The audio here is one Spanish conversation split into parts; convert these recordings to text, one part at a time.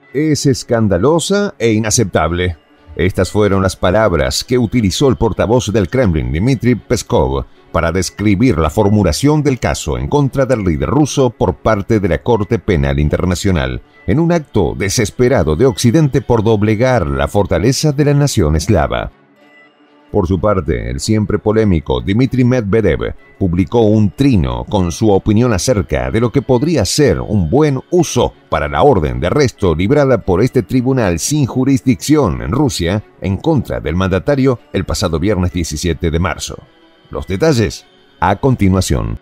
Es escandalosa e inaceptable. Estas fueron las palabras que utilizó el portavoz del Kremlin, Dmitry Peskov, para describir la formulación del caso en contra del líder ruso por parte de la Corte Penal Internacional, en un acto desesperado de Occidente por doblegar la fortaleza de la nación eslava. Por su parte, el siempre polémico Dmitry Medvedev publicó un trino con su opinión acerca de lo que podría ser un buen uso para la orden de arresto librada por este tribunal sin jurisdicción en Rusia en contra del mandatario el pasado viernes 17 de marzo. Los detalles a continuación.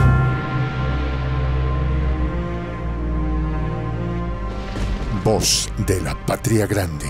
Voz de la Patria Grande.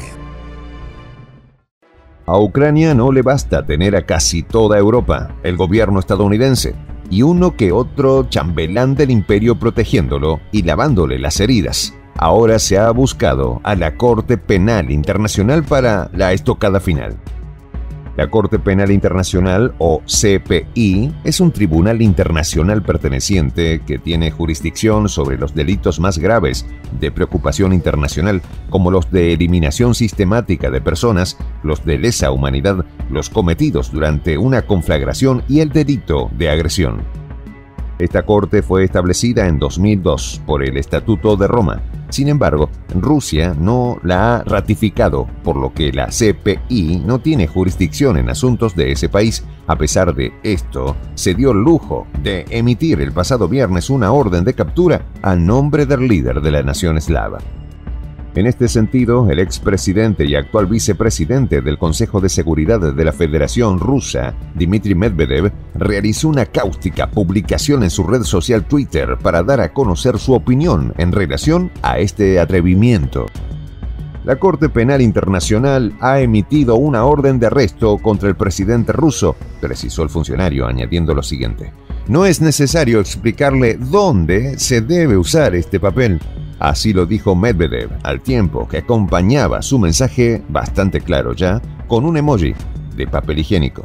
A Ucrania no le basta tener a casi toda Europa, el gobierno estadounidense, y uno que otro chambelán del imperio protegiéndolo y lavándole las heridas. Ahora se ha buscado a la Corte Penal Internacional para la estocada final. La Corte Penal Internacional, o CPI, es un tribunal internacional perteneciente que tiene jurisdicción sobre los delitos más graves de preocupación internacional, como los de eliminación sistemática de personas, los de lesa humanidad, los cometidos durante una conflagración y el delito de agresión. Esta corte fue establecida en 2002 por el Estatuto de Roma. Sin embargo, Rusia no la ha ratificado, por lo que la CPI no tiene jurisdicción en asuntos de ese país. A pesar de esto, se dio el lujo de emitir el pasado viernes una orden de captura a nombre del líder de la nación eslava. En este sentido, el expresidente y actual vicepresidente del Consejo de Seguridad de la Federación Rusa, Dmitry Medvedev, realizó una cáustica publicación en su red social Twitter para dar a conocer su opinión en relación a este atrevimiento. La Corte Penal Internacional ha emitido una orden de arresto contra el presidente ruso, precisó el funcionario, añadiendo lo siguiente: no es necesario explicarle dónde se debe usar este papel. Así lo dijo Medvedev, al tiempo que acompañaba su mensaje, bastante claro ya, con un emoji de papel higiénico.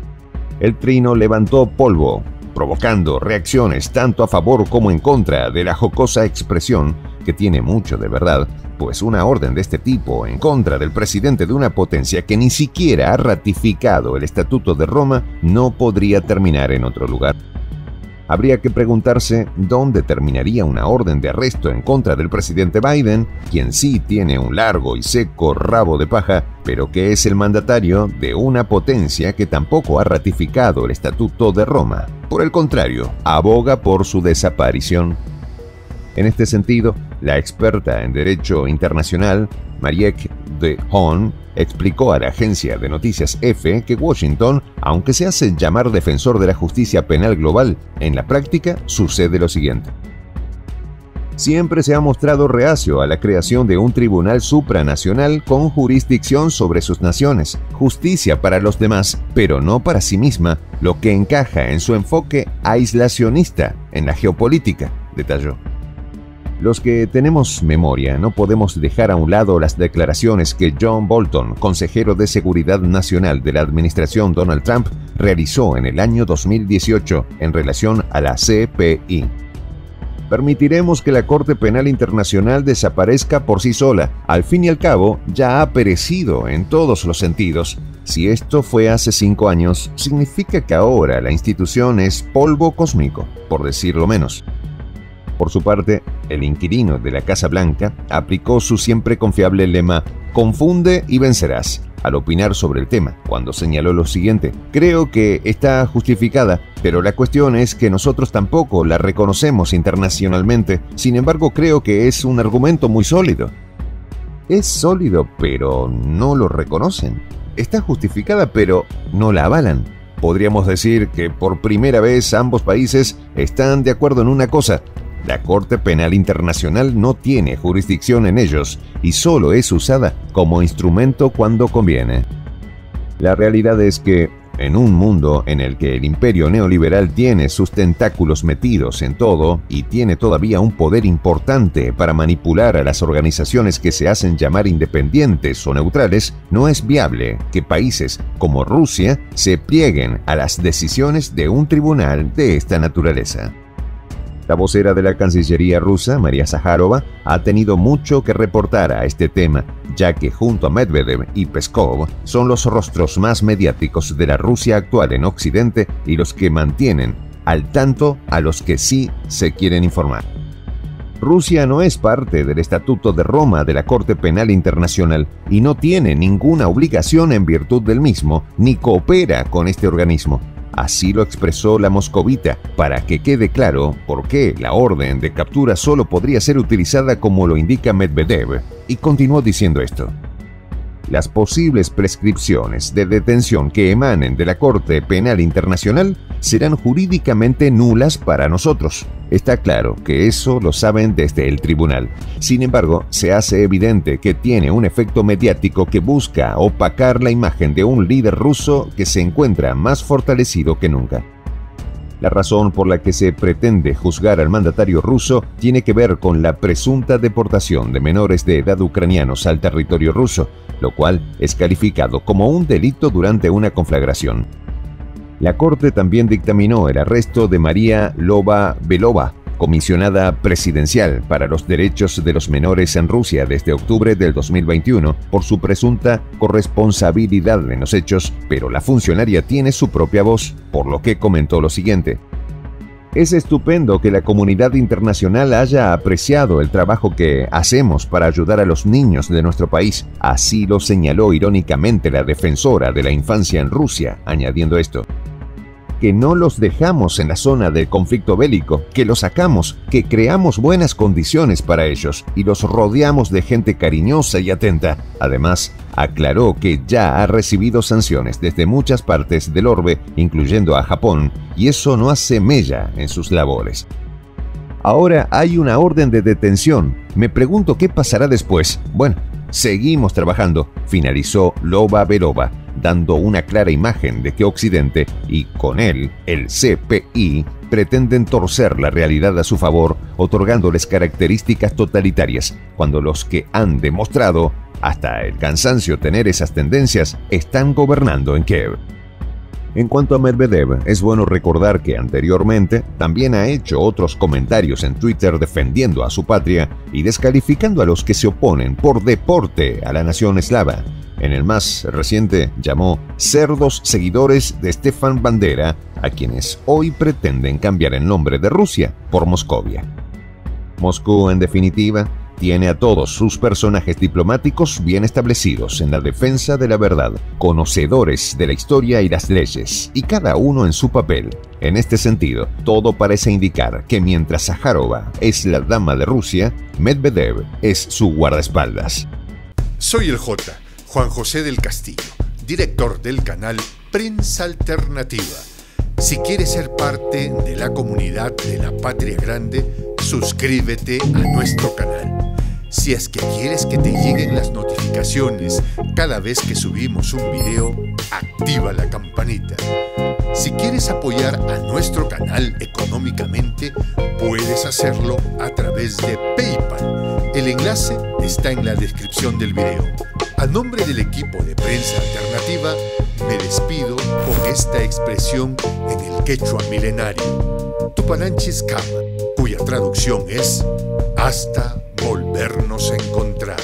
El trino levantó polvo, provocando reacciones tanto a favor como en contra de la jocosa expresión, que tiene mucho de verdad, pues una orden de este tipo en contra del presidente de una potencia que ni siquiera ha ratificado el Estatuto de Roma no podría terminar en otro lugar. Habría que preguntarse dónde terminaría una orden de arresto en contra del presidente Biden, quien sí tiene un largo y seco rabo de paja, pero que es el mandatario de una potencia que tampoco ha ratificado el Estatuto de Roma. Por el contrario, aboga por su desaparición. En este sentido, la experta en Derecho Internacional, Marieke de Haan, explicó a la agencia de noticias EFE que Washington, aunque se hace llamar defensor de la justicia penal global, en la práctica sucede lo siguiente. Siempre se ha mostrado reacio a la creación de un tribunal supranacional con jurisdicción sobre sus naciones, justicia para los demás, pero no para sí misma, lo que encaja en su enfoque aislacionista en la geopolítica, detalló. Los que tenemos memoria no podemos dejar a un lado las declaraciones que John Bolton, consejero de Seguridad Nacional de la administración Donald Trump, realizó en el año 2018 en relación a la CPI. Permitiremos que la Corte Penal Internacional desaparezca por sí sola. Al fin y al cabo, ya ha perecido en todos los sentidos. Si esto fue hace 5 años, significa que ahora la institución es polvo cósmico, por decirlo menos. Por su parte, el inquilino de la Casa Blanca aplicó su siempre confiable lema «Confunde y vencerás» al opinar sobre el tema, cuando señaló lo siguiente: creo que está justificada, pero la cuestión es que nosotros tampoco la reconocemos internacionalmente. Sin embargo, creo que es un argumento muy sólido. Es sólido, pero no lo reconocen. Está justificada, pero no la avalan. Podríamos decir que por primera vez ambos países están de acuerdo en una cosa: la Corte Penal Internacional no tiene jurisdicción en ellos y solo es usada como instrumento cuando conviene. La realidad es que, en un mundo en el que el imperio neoliberal tiene sus tentáculos metidos en todo y tiene todavía un poder importante para manipular a las organizaciones que se hacen llamar independientes o neutrales, no es viable que países como Rusia se plieguen a las decisiones de un tribunal de esta naturaleza. La vocera de la Cancillería rusa, María Zaharova, ha tenido mucho que reportar a este tema, ya que junto a Medvedev y Peskov son los rostros más mediáticos de la Rusia actual en Occidente y los que mantienen al tanto a los que sí se quieren informar. Rusia no es parte del Estatuto de Roma de la Corte Penal Internacional y no tiene ninguna obligación en virtud del mismo, ni coopera con este organismo. Así lo expresó la moscovita, para que quede claro por qué la orden de captura solo podría ser utilizada como lo indica Medvedev, y continuó diciendo esto. Las posibles prescripciones de detención que emanen de la Corte Penal Internacional serán jurídicamente nulas para nosotros. Está claro que eso lo saben desde el tribunal. Sin embargo, se hace evidente que tiene un efecto mediático que busca opacar la imagen de un líder ruso que se encuentra más fortalecido que nunca. La razón por la que se pretende juzgar al mandatario ruso tiene que ver con la presunta deportación de menores de edad ucranianos al territorio ruso, lo cual es calificado como un delito durante una conflagración. La Corte también dictaminó el arresto de María Lvova-Belova, comisionada presidencial para los derechos de los menores en Rusia desde octubre del 2021, por su presunta corresponsabilidad en los hechos, pero la funcionaria tiene su propia voz, por lo que comentó lo siguiente. Es estupendo que la comunidad internacional haya apreciado el trabajo que hacemos para ayudar a los niños de nuestro país. Así lo señaló irónicamente la defensora de la infancia en Rusia, añadiendo esto. Que no los dejamos en la zona del conflicto bélico, que los sacamos, que creamos buenas condiciones para ellos y los rodeamos de gente cariñosa y atenta. Además, aclaró que ya ha recibido sanciones desde muchas partes del orbe, incluyendo a Japón, y eso no hace mella en sus labores. Ahora hay una orden de detención. Me pregunto qué pasará después. Bueno, seguimos trabajando, finalizó Lvova-Belova, dando una clara imagen de que Occidente, y con él el CPI, pretenden torcer la realidad a su favor, otorgándoles características totalitarias, cuando los que han demostrado, hasta el cansancio tener esas tendencias, están gobernando en Kiev. En cuanto a Medvedev, es bueno recordar que anteriormente también ha hecho otros comentarios en Twitter defendiendo a su patria y descalificando a los que se oponen por deporte a la nación eslava. En el más reciente llamó cerdos seguidores de Stefan Bandera a quienes hoy pretenden cambiar el nombre de Rusia por Moscovia. Moscú, en definitiva, tiene a todos sus personajes diplomáticos bien establecidos en la defensa de la verdad, conocedores de la historia y las leyes, y cada uno en su papel. En este sentido, todo parece indicar que mientras Zaharova es la dama de Rusia, Medvedev es su guardaespaldas. Soy el J, Juan José del Castillo, director del canal Prensa Alternativa. Si quieres ser parte de la comunidad de la Patria Grande, suscríbete a nuestro canal. Si es que quieres que te lleguen las notificaciones cada vez que subimos un video, activa la campanita. Si quieres apoyar a nuestro canal económicamente, puedes hacerlo a través de PayPal. El enlace está en la descripción del video. A nombre del equipo de Prensa Alternativa, me despido con esta expresión en el quechua milenario, Tupananchis Kama, cuya traducción es hasta volvernos a encontrar.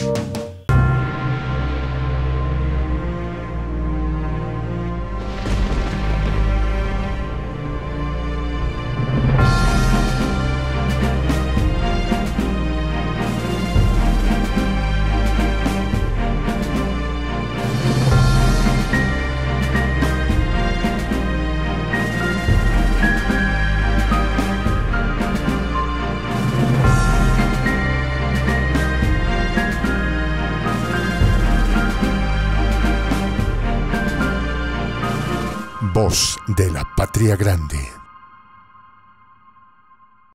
Voz de la Patria Grande.